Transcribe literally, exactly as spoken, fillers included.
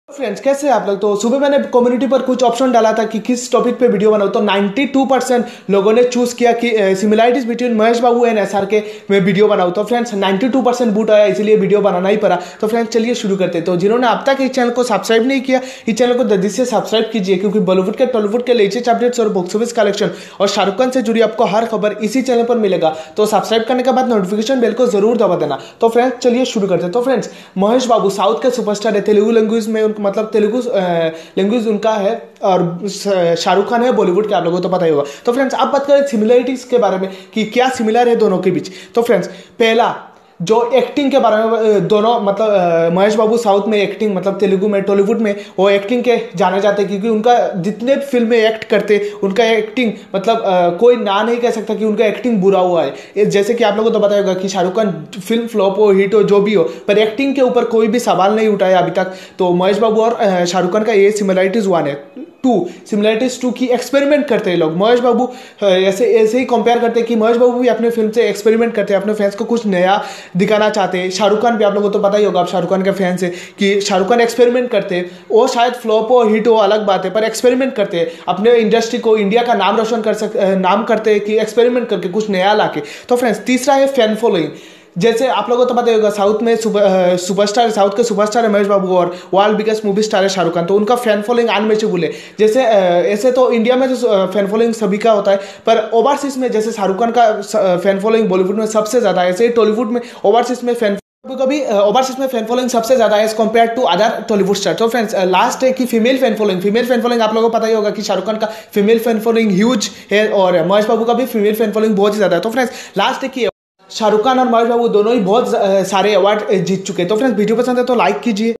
Friends कैसे हैं आप लोग। तो सुबह मैंने कम्युनिटी पर कुछ ऑप्शन डाला था कि किस टॉपिक पे वीडियो बनाऊं, तो बानवे परसेंट लोगों ने चूज किया कि similarities between Mahesh Babu and SR के में वीडियो बनाऊं। तो फ्रेंड्स बानवे परसेंट बूट आया, इसलिए वीडियो बनाना ही पड़ा। तो फ्रेंड्स चलिए शुरू करते हैं। तो जिन्होंने अब तक इस चैनल को सब्सक्राइब नहीं किया, इस चैनल को जल्दी से सब्सक्राइब कीजिए, क्योंकि बॉलीवुड के टॉलीवुड के लेटेस्ट अपडेट्स और बॉक्स ऑफिस कलेक्शन और शाहरुख खान से जुड़ी आपको हर खबर इसी चैनल पर मिलेगा। तो सब्सक्राइब करने के बाद नोटिफिकेशन बेल को जरूर दबा देना। तो फ्रेंड्स चलिए शुरू करते हैं। तो फ्रेंड्स महेश बाबू साउथ के सुपरस्टार है, तेलुगु लैंग्वेज में उनका मतलब तेलुगु लैंग्वेज उनका है, और शाहरुख खान है बॉलीवुड के, आप लोगों को तो पता ही होगा। तो फ्रेंड्स अब बात करें सिमिलरिटीज के बारे में कि क्या सिमिलर है दोनों के बीच। तो फ्रेंड्स पहला जो एक्टिंग के बारे में, दोनों मतलब महेश बाबू साउथ में एक्टिंग मतलब तेलुगु में टॉलीवुड में वो एक्टिंग के जाने जाते हैं, क्योंकि उनका जितने फिल्म में एक्ट करते उनका एक्टिंग मतलब आ, कोई ना नहीं कह सकता कि उनका एक्टिंग बुरा हुआ है। जैसे कि आप लोगों को तो पता होगा कि शाहरुख खान फिल्म फ्लॉप हो हिट हो जो भी हो, पर एक्टिंग के ऊपर कोई भी सवाल नहीं उठाया अभी तक। तो महेश बाबू और शाहरुख खान का ये सिमिलरिटीज वन है। टू सिमिलरिटीज टू की एक्सपेरिमेंट करते हैं लोग। महेश बाबू ऐसे ऐसे ही कंपेयर करते हैं कि महेश बाबू भी अपने फिल्म से एक्सपेरिमेंट करते हैं, अपने फैंस को कुछ नया दिखाना चाहते हैं। शाहरुख खान भी, आप लोगों को तो पता ही होगा, आप शाहरुख खान के फैंस है, कि शाहरुख खान एक्सपेरिमेंट करते हैं। वो शायद फ्लॉप हो हिट हो अलग बात है, पर एक्सपेरिमेंट करते हैं, अपने इंडस्ट्री को इंडिया का नाम रोशन कर सक नाम करते हैं कि एक्सपेरिमेंट करके कुछ नया लाके। तो फ्रेंड्स तीसरा है फैन फॉलोइंग। जैसे आप लोगों को तो पता होगा साउथ में सुपर सुपरस्टार साउथ के सुपरस्टार है महेश बाबू और वर्ल्ड बिगेस्ट मूवी स्टार है शाहरुख खान। तो उनका फैन फॉलोइंग अनमेचेबल है। जैसे ऐसे तो इंडिया में जो फैन फॉलोइंग सभी का होता है, पर ओवरसीज में जैसे शाहरुख खान का फैन फॉलोइंग बॉलीवुड में सबसे ज्यादा है, ऐसे टॉलीवुड में ओवरसीज में फैन कभी ओवरसीज में फैन फॉलोइंग सबसे ज्यादा है as compared to other Tollywood star. तो फ्रेंड्स लास्ट है कि female fan following female fan following आप लोगों को पता ही होगा कि शाहरुख खान का फीमेल फैन फॉलोइंग ह्यूज है और महेश बाबू का भी फीमेल फैन फॉलोइंग बहुत ही ज्यादा है। तो फ्रेंड्स लास्ट है कि शाहरुख खान और महेश बाबू दोनों ही बहुत सारे अवार्ड जीत चुके हैं। तो फ्रेंड्स वीडियो पसंद है तो लाइक कीजिए।